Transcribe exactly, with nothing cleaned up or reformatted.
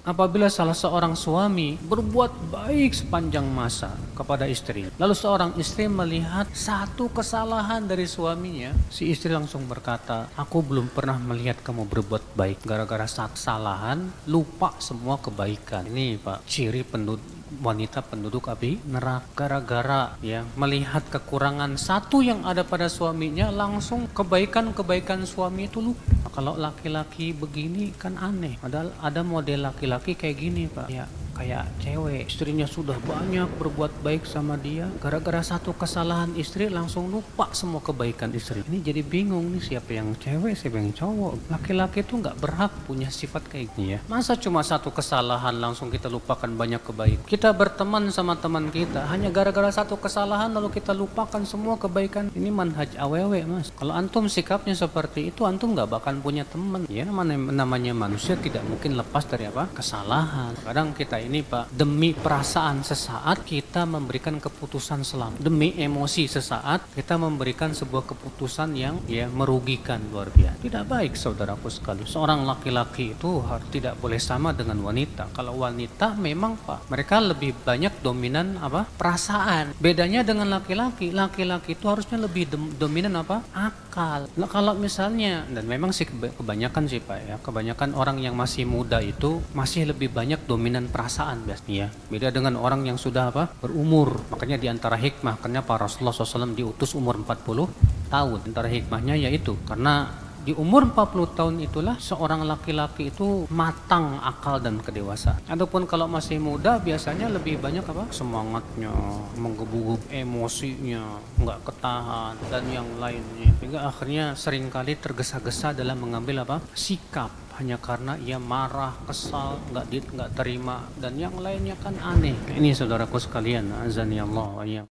Apabila salah seorang suami berbuat baik sepanjang masa kepada istri, lalu seorang istri melihat satu kesalahan dari suaminya, si istri langsung berkata, aku belum pernah melihat kamu berbuat baik. Gara-gara satu kesalahan, lupa semua kebaikan. Ini Pak, ciri penduduk wanita penduduk api neraka. Gara-gara ya melihat kekurangan satu yang ada pada suaminya, langsung kebaikan-kebaikan suami itu lupa. Kalau laki-laki begini kan aneh, padahal ada model laki-laki kayak gini Pak ya, kayak cewek istrinya sudah banyak berbuat baik sama dia, gara-gara satu kesalahan istri langsung lupa semua kebaikan istri. Ini jadi bingung nih, siapa yang cewek siapa yang cowok. Laki-laki itu nggak berhak punya sifat kayak gini ya. Masa cuma satu kesalahan langsung kita lupakan banyak kebaikan. Kita berteman sama teman kita hanya gara-gara satu kesalahan lalu kita lupakan semua kebaikan. Ini manhaj awewe Mas. Kalau antum sikapnya seperti itu, antum nggak bakal punya teman ya. Namanya, namanya manusia tidak mungkin lepas dari apa? Kesalahan. Kadang kita ini Pak, demi perasaan sesaat kita memberikan keputusan selamat, demi emosi sesaat kita memberikan sebuah keputusan yang ya merugikan luar biasa. Tidak baik saudaraku sekali. Seorang laki-laki itu harus tidak boleh sama dengan wanita. Kalau wanita memang Pak, mereka lebih banyak dominan apa? Perasaan. Bedanya dengan laki-laki, laki-laki itu harusnya lebih dominan apa? Akal. Nah, kalau misalnya, dan memang sih kebanyakan sih Pak ya, kebanyakan orang yang masih muda itu masih lebih banyak dominan perasaan biasanya ya. Beda dengan orang yang sudah apa? Berumur. Makanya di antara hikmah, kenapa Rasulullah shallallahu alaihi wasallam diutus umur empat puluh tahun. Antara hikmahnya yaitu karena di umur empat puluh tahun itulah seorang laki-laki itu matang akal dan kedewasaan. Adapun kalau masih muda biasanya lebih banyak apa? Semangatnya, menggebu-gebu emosinya, nggak ketahan dan yang lainnya. Sehingga akhirnya seringkali tergesa-gesa dalam mengambil apa? Sikap hanya karena ia marah, kesal, nggak di, nggak terima dan yang lainnya kan aneh. Ini saudaraku sekalian, azani Allah wa iyyakum.